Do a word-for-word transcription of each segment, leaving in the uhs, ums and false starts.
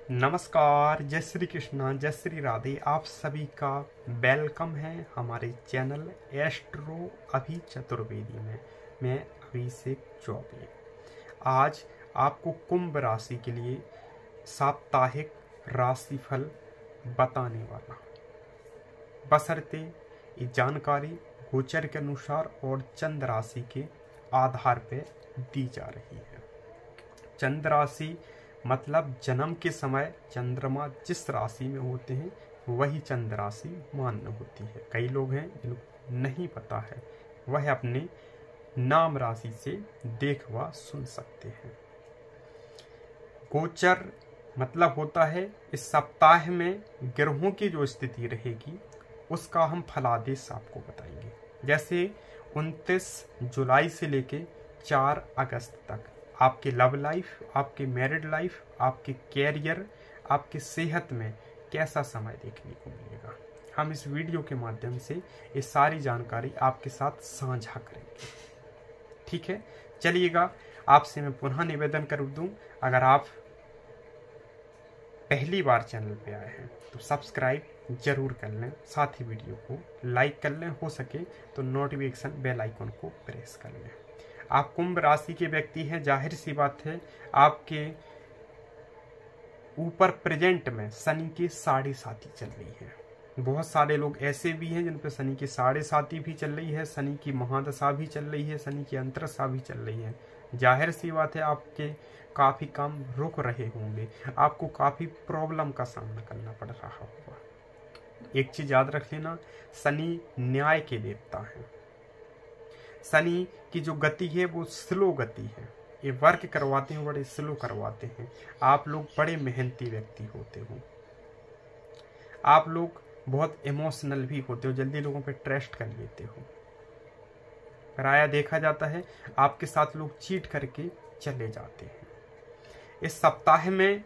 नमस्कार, जय श्री कृष्णा, जय श्री राधे। आप सभी का वेलकम है हमारे चैनल एस्ट्रो अभी चतुर्वेदी में। मैं अभिषेक चौबे आज आपको कुंभ राशि के लिए साप्ताहिक राशिफल बताने वाला, बशर्ते ये जानकारी गोचर के अनुसार और चंद्र राशि के आधार पर दी जा रही है। चंद्र राशि मतलब जन्म के समय चंद्रमा जिस राशि में होते हैं वही चंद्र राशि मान्य होती है। कई लोग हैं जिनको नहीं पता है, वह अपने नाम राशि से देख व सुन सकते हैं। गोचर मतलब होता है इस सप्ताह में ग्रहों की जो स्थिति रहेगी उसका हम फलादेश आपको बताएंगे। जैसे उनतीस जुलाई से लेके चार अगस्त तक आपके लव लाइफ, आपके मैरिड लाइफ, आपके कैरियर, आपकी सेहत में कैसा समय देखने को मिलेगा, हम इस वीडियो के माध्यम से ये सारी जानकारी आपके साथ साझा करेंगे। ठीक है, चलिएगा। आपसे मैं पुनः निवेदन कर दूं, अगर आप पहली बार चैनल पे आए हैं तो सब्सक्राइब जरूर कर लें, साथ ही वीडियो को लाइक कर लें, हो सके तो नोटिफिकेशन बेल आइकन को प्रेस कर लें। आप कुंभ राशि के व्यक्ति हैं, जाहिर सी बात है आपके ऊपर प्रेजेंट में शनि की साढ़े साती चल रही है। बहुत सारे लोग ऐसे भी हैं जिन पर शनि की साढ़े साती भी चल रही है, शनि की महादशा भी चल रही है, शनि की अंतरदशा भी चल रही है। जाहिर सी बात है आपके काफी काम रुक रहे होंगे, आपको काफी प्रॉब्लम का सामना करना पड़ रहा होगा। एक चीज याद रख लेना, शनि न्याय के देवता है। शनि की जो गति है वो स्लो गति है, ये वर्क करवाते हैं, बड़े स्लो करवाते हैं। आप लोग बड़े मेहनती व्यक्ति होते हो, आप लोग बहुत इमोशनल भी होते हो, जल्दी लोगों पे ट्रस्ट कर लेते हो। प्रायः देखा जाता है आपके साथ लोग चीट करके चले जाते हैं। इस सप्ताह में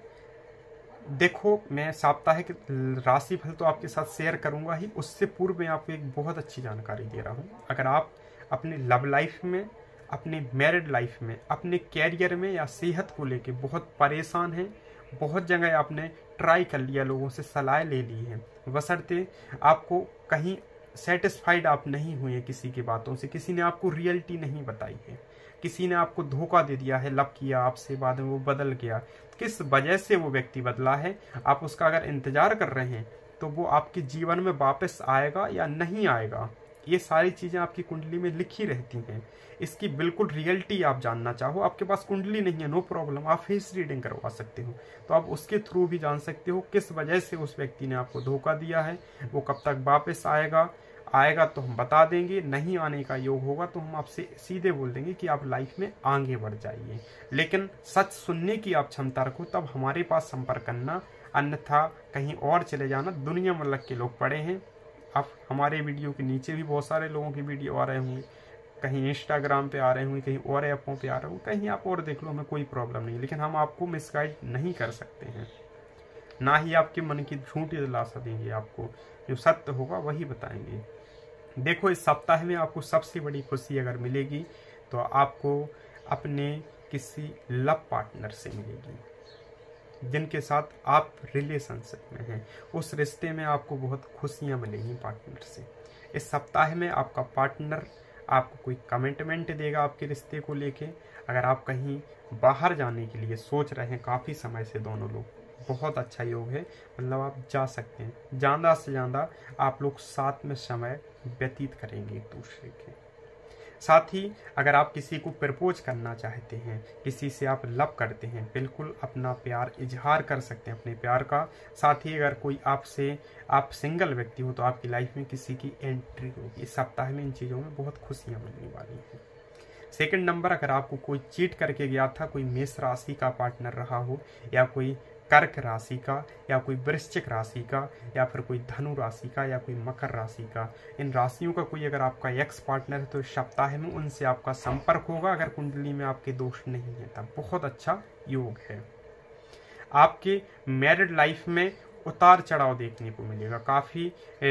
देखो, मैं साप्ताहिक राशिफल तो आपके साथ शेयर करूंगा ही, उससे पूर्व मैं आपको एक बहुत अच्छी जानकारी दे रहा हूं। अगर आप अपने लव लाइफ में, अपने मैरिड लाइफ में, अपने कैरियर में या सेहत को लेके बहुत परेशान हैं, बहुत जगह आपने ट्राई कर लिया, लोगों से सलाह ले ली है, बशर्ते आपको कहीं सेटिस्फाइड आप नहीं हुए किसी की बातों से, किसी ने आपको रियलिटी नहीं बताई है, किसी ने आपको धोखा दे दिया है, लव किया आपसे, बाद में वो बदल गया, किस वजह से वो व्यक्ति बदला है, आप उसका अगर इंतजार कर रहे हैं तो वो आपके जीवन में वापस आएगा या नहीं आएगा, ये सारी चीजें आपकी कुंडली में लिखी रहती हैं। इसकी बिल्कुल रियलिटी आप जानना चाहो, आपके पास कुंडली नहीं है, नो प्रॉब्लम, आप फेस रीडिंग करवा सकते हो, तो आप उसके थ्रू भी जान सकते हो किस वजह से उस व्यक्ति ने आपको धोखा दिया है, वो कब तक वापस आएगा। आएगा तो हम बता देंगे, नहीं आने का योग होगा तो हम आपसे सीधे बोल देंगे कि आप लाइफ में आगे बढ़ जाइए। लेकिन सच सुनने की आप क्षमता रखो, तब हमारे पास संपर्क करना, अन्यथा कहीं और चले जाना। दुनिया में के लोग पड़े हैं, आप हमारे वीडियो के नीचे भी बहुत सारे लोगों की वीडियो आ रहे होंगे, कहीं इंस्टाग्राम पे आ रहे होंगे, कहीं और ऐपों पे आ रहे होंगे, कहीं आप और देख लो, हमें कोई प्रॉब्लम नहीं, लेकिन हम आपको मिसगाइड नहीं कर सकते हैं, ना ही आपके मन की झूठी दिलासा देंगे, आपको जो सत्य होगा वही बताएंगे। देखो, इस सप्ताह में आपको सबसे बड़ी खुशी अगर मिलेगी तो आपको अपने किसी लव पार्टनर से मिलेगी, जिनके साथ आप रिलेशनशिप में हैं, उस रिश्ते में आपको बहुत खुशियां मिलेंगी पार्टनर से। इस सप्ताह में आपका पार्टनर आपको कोई कमिटमेंट देगा आपके रिश्ते को लेके। अगर आप कहीं बाहर जाने के लिए सोच रहे हैं काफ़ी समय से दोनों लोग, बहुत अच्छा योग है, मतलब आप जा सकते हैं, ज़्यादा से ज़्यादा आप लोग साथ में समय व्यतीत करेंगे एक दूसरे के साथ ही। अगर आप किसी को प्रपोज करना चाहते हैं, किसी से आप लव करते हैं, बिल्कुल अपना प्यार इजहार कर सकते हैं अपने प्यार का। साथ ही अगर कोई आपसे, आप सिंगल व्यक्ति हो तो आपकी लाइफ में किसी की एंट्री होगी। इस सप्ताह में इन चीज़ों में बहुत खुशियां मिलने वाली हैं। सेकंड नंबर, अगर आपको कोई चीट करके गया था, कोई मेष राशि का पार्टनर रहा हो, या कोई कर्क राशि का, या कोई वृश्चिक राशि का, या फिर कोई धनु राशि का, या कोई मकर राशि का, इन राशियों का कोई अगर आपका एक्स पार्टनर है तो इस सप्ताह में उनसे आपका संपर्क होगा। अगर कुंडली में आपके दोष नहीं है तब बहुत अच्छा योग है। आपके मैरिड लाइफ में उतार चढ़ाव देखने को मिलेगा, काफी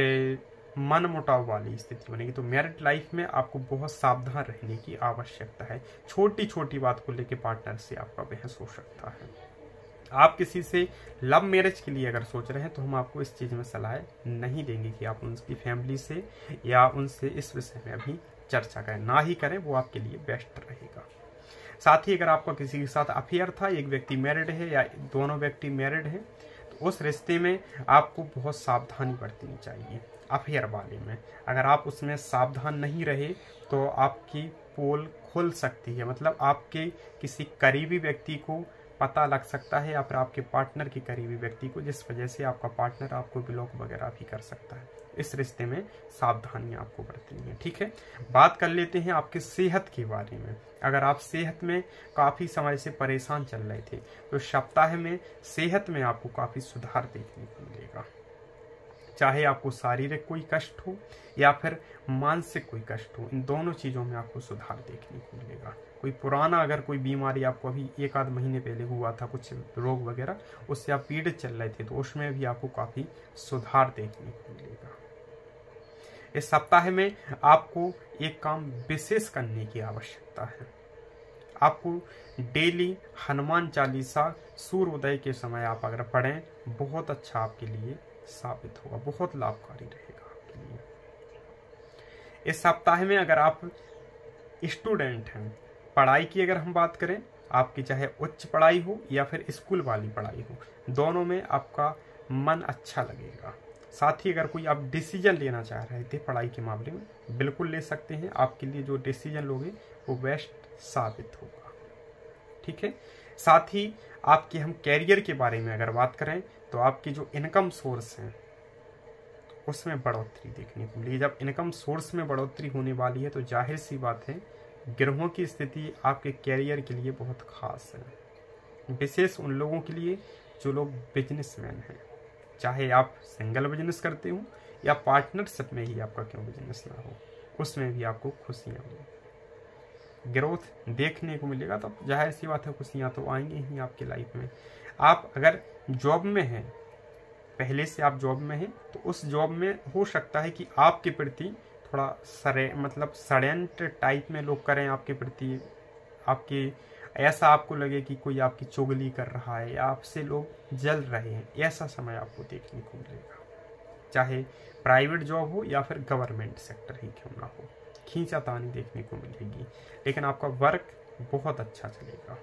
मन मुटाव वाली स्थिति बनेगी, तो मैरिड लाइफ में आपको बहुत सावधान रहने की आवश्यकता है। छोटी छोटी बात को लेकर पार्टनर से आपका बहस हो सकता है। आप किसी से लव मैरिज के लिए अगर सोच रहे हैं तो हम आपको इस चीज़ में सलाह नहीं देंगे कि आप उनकी फैमिली से या उनसे इस विषय में अभी चर्चा करें, ना ही करें, वो आपके लिए बेस्ट रहेगा। साथ ही अगर आपका किसी के साथ अफेयर था, एक व्यक्ति मैरिड है या दोनों व्यक्ति मैरिड हैं, तो उस रिश्ते में आपको बहुत सावधानी बरतनी चाहिए। अफेयर वाले में अगर आप उसमें सावधान नहीं रहे तो आपकी पोल खुल सकती है, मतलब आपके किसी करीबी व्यक्ति को पता लग सकता है या फिर आपके पार्टनर के करीबी व्यक्ति को, जिस वजह से आपका पार्टनर आपको ब्लॉक वगैरह भी कर सकता है। इस रिश्ते में सावधानियां आपको बरतनी है। ठीक है, बात कर लेते हैं आपकी सेहत के बारे में। अगर आप सेहत में काफ़ी समय से परेशान चल रहे थे तो सप्ताह में सेहत में आपको काफ़ी सुधार देखने को मिलेगा। चाहे आपको शारीरिक कोई कष्ट हो या फिर मानसिक कोई कष्ट हो, इन दोनों चीज़ों में आपको सुधार देखने को मिलेगा। कोई पुराना अगर कोई बीमारी आपको अभी एक आध महीने पहले हुआ था, कुछ रोग वगैरह, उससे आप पीड़ित चल रहे थे, तो उसमें भी आपको काफ़ी सुधार देखने को मिलेगा। इस सप्ताह में आपको एक काम विशेष करने की आवश्यकता है। आपको डेली हनुमान चालीसा सूर्योदय के समय आप अगर पढ़ें, बहुत अच्छा आपके लिए साबित होगा, बहुत लाभकारी रहेगा आपके लिए। इस सप्ताह में अगर आप स्टूडेंट हैं, पढ़ाई की अगर हम बात करें, आपकी चाहे उच्च पढ़ाई हो या फिर स्कूल वाली पढ़ाई हो, दोनों में आपका मन अच्छा लगेगा। साथ ही अगर कोई आप डिसीजन लेना चाह रहे थे पढ़ाई के मामले में, बिल्कुल ले सकते हैं। आपके लिए जो डिसीजन लोगे वो बेस्ट साबित होगा। ठीक है, साथ ही आपके हम कैरियर के बारे में अगर बात करें तो आपकी जो इनकम सोर्स है उसमें बढ़ोतरी देखने को मिली। जब इनकम सोर्स में बढ़ोतरी होने वाली है तो जाहिर सी बात है ग्रहों की स्थिति आपके कैरियर के लिए बहुत खास है, विशेष उन लोगों के लिए जो लोग बिजनेसमैन हैं। चाहे आप सिंगल बिजनेस करते हो या पार्टनरशिप में ही आपका क्यों बिजनेस ना हो, उसमें भी आपको खुशियाँ होंगी, ग्रोथ देखने को मिलेगा। तो जाहिर सी बात है खुशियाँ तो आएंगी ही आपकी लाइफ में। आप अगर जॉब में हैं, पहले से आप जॉब में हैं, तो उस जॉब में हो सकता है कि आपके प्रति थोड़ा सरे मतलब षड्यंत्र टाइप में लोग करें आपके प्रति, आपकी ऐसा आपको लगे कि कोई आपकी चुगली कर रहा है या आपसे लोग जल रहे हैं, ऐसा समय आपको देखने को मिलेगा। चाहे प्राइवेट जॉब हो या फिर गवर्नमेंट सेक्टर ही क्यों ना हो, खींचातानी देखने को मिलेगी, लेकिन आपका वर्क बहुत अच्छा चलेगा।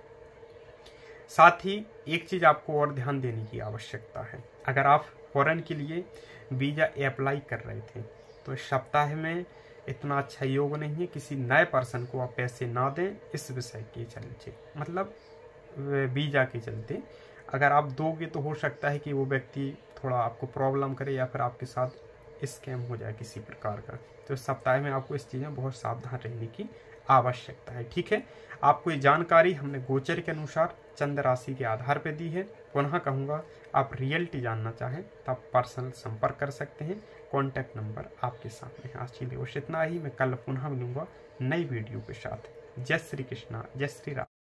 साथ ही एक चीज़ आपको और ध्यान देने की आवश्यकता है। अगर आप फॉरेन के लिए वीज़ा अप्लाई कर रहे थे तो इस सप्ताह में इतना अच्छा योग नहीं है किसी नए पर्सन को आप पैसे ना दें इस विषय के चलते, मतलब वीज़ा के चलते। अगर आप दोगे तो हो सकता है कि वो व्यक्ति थोड़ा आपको प्रॉब्लम करे या फिर आपके साथ स्कैम हो जाए किसी प्रकार का। तो इस सप्ताह में आपको इस चीज़ में बहुत सावधान रहने की आवश्यकता है। ठीक है, आपको ये जानकारी हमने गोचर के अनुसार चंद्र राशि के आधार पर दी है। पुनः कहूँगा, आप रियलिटी जानना चाहें तो आप पर्सनल संपर्क कर सकते हैं, कॉन्टैक्ट नंबर आपके सामने है। आज के लिए बस इतना ही। मैं कल पुनः मिलूंगा नई वीडियो के साथ। जय श्री कृष्णा, जय श्री राम।